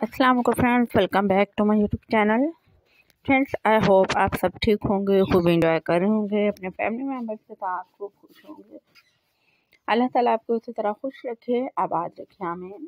अस्सलाम वालेकुम friends, welcome back to my YouTube channel. Friends, I hope आप सब ठीक होंगे, खूब एंजॉय कर रहे होंगे, अपने फैमिली मेम्बर्स के साथ खूब खुश होंगे। अल्लाह ताला आपको इसी तरह खुश रखे, आबाद रखे, आमीन।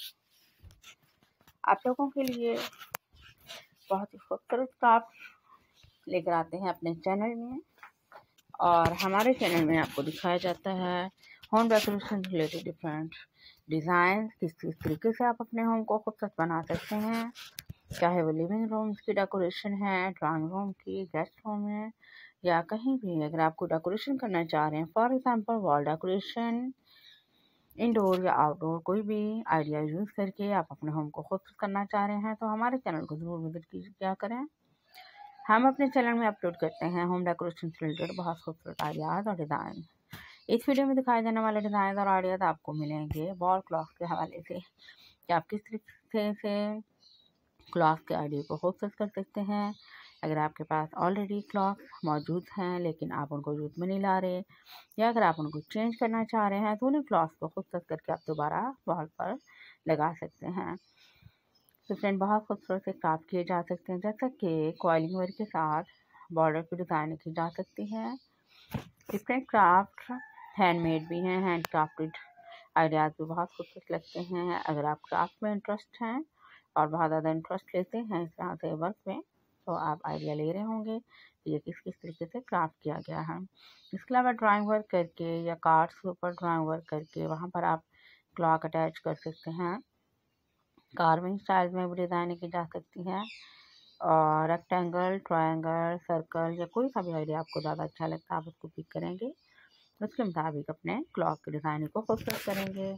आप लोगों के लिए बहुत ही खूबसूरत क्राफ्ट लेकर आते हैं अपने चैनल में, और हमारे चैनल में आपको दिखाया जाता है home decoration related different design, किस तरीके से आप अपने होम को खूबसूरत बना सकते हैं, चाहे वो लिविंग रूम्स की डेकोरेशन है, ड्राइंग रूम की, गेस्ट रूम है, या कहीं भी अगर आपको डेकोरेशन करना चाह रहे हैं, for example wall decoration, indoor या आउटडोर, कोई भी आइडिया यूज़ करके आप अपने होम को खूबसूरत करना चाह रहे हैं, तो हमारे चैनल को ज़रूर विजिट कीजिए। क्या करें, हम अपने चैनल में अपलोड करते हैं होम डेकोरेशन से रिलेटेड बहुत खूबसूरत आइडियाज़ और डिज़ाइन। इस वीडियो में दिखाए जाने वाले डिज़ाइन और आइडियाज़ आपको मिलेंगे वॉल क्लॉक के हवाले से, कि आप किस तरीके से क्लॉक के आइडिया को खूबसूरत कर सकते हैं। अगर आपके पास ऑलरेडी क्लॉक मौजूद हैं लेकिन आप उनको यूज़ में नहीं ला रहे, या अगर आप उनको चेंज करना चाह रहे हैं, तो उन्हें क्लॉक को खूबसूरत करके आप दोबारा वॉल पर लगा सकते हैं। तो फ्रेंड, बहुत खूबसूरत से क्राफ्ट किए जा सकते हैं, जैसा कि कॉइलिंग वर्क के साथ बॉर्डर की डिज़ाइन की जा सकती है। डिफरेंट क्राफ्ट हैंडमेड भी हैं, हैंड क्राफ्टेड आइडियाज़ भी बहुत खूबसूरत लगते हैं। अगर आप क्राफ्ट में इंटरेस्ट हैं और बहुत ज़्यादा इंटरेस्ट लेते हैं इस तरह से वर्क में, तो आप आइडिया ले रहे होंगे कि ये किस किस तरीके से क्राफ्ट किया गया है। इसके अलावा ड्राइंग वर्क करके या कार्ड्स के ऊपर ड्राइंग वर्क करके वहाँ पर आप क्लॉक अटैच कर सकते हैं। कार्विंग स्टाइल में भी डिज़ाइन की जा सकती हैं, और रेक्टेंगल, ट्रायंगल, सर्कल या कोई सा भी आइडिया आपको ज़्यादा अच्छा लगता है आप उसको पिक करेंगे, उसके मुताबिक अपने क्लॉक की डिज़ाइन को खूबसूरत करेंगे।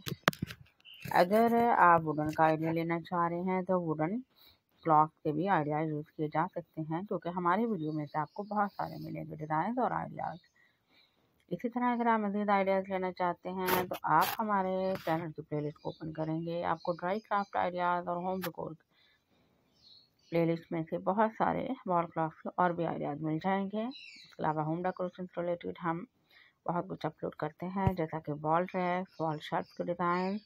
अगर आप वुडन का आइडिया लेना चाह रहे हैं, तो वुडन क्लॉक के भी आइडिया यूज़ किए जा सकते हैं, क्योंकि हमारी वीडियो में से आपको बहुत सारे मिलेंगे डिज़ाइन और आइडियाज़। इसी तरह अगर आप मज़ीद आइडियाज़ लेना चाहते हैं, तो आप हमारे चैनल की प्लेलिस्ट को ओपन करेंगे, आपको ड्राई क्राफ्ट आइडियाज़ और होम डेकोर प्लेलिस्ट में से बहुत सारे वॉल क्लॉक्स और भी आइडियाज़ मिल जाएंगे। इसके अलावा होम डेकोरेशन से रिलेटेड हम बहुत कुछ अपलोड करते हैं, जैसा कि वॉल रैक्स, वॉल शेल्फ के डिज़ाइन,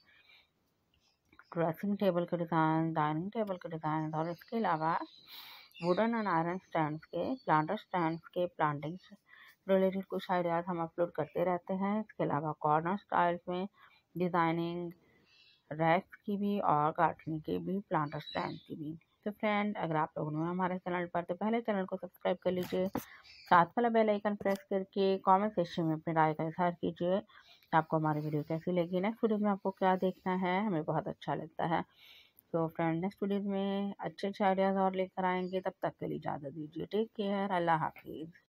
ड्रेसिंग टेबल के डिज़ाइन, डाइनिंग टेबल के डिज़ाइन, और इसके अलावा वुडन एंड आयरन स्टैंड्स के, प्लांटर स्टैंड्स के प्लांटिंग रिलेटेड कुछ आइडियाज़ हम अपलोड करते रहते हैं। इसके अलावा कॉर्नर स्टाइल्स में डिज़ाइनिंग रैक्स की भी और गार्डनिंग की भी, प्लांटर स्टैंड की भी। तो फ्रेंड, अगर आप लोग नए हमारे चैनल पर, तो पहले चैनल को सब्सक्राइब कर लीजिए, साथ वाला बेल आइकन प्रेस करके कमेंट सेक्शन में अपनी राय का इज़हार कीजिए। आपको हमारी वीडियो कैसी लगी, नेक्स्ट वीडियो में आपको क्या देखना है, हमें बहुत अच्छा लगता है। तो फ्रेंड, नेक्स्ट वीडियो में अच्छे अच्छे आइडियाज़ और लेकर आएंगे, तब तक के लिए इजाज़त दीजिए। टेक केयर, अल्लाह हाफिज़।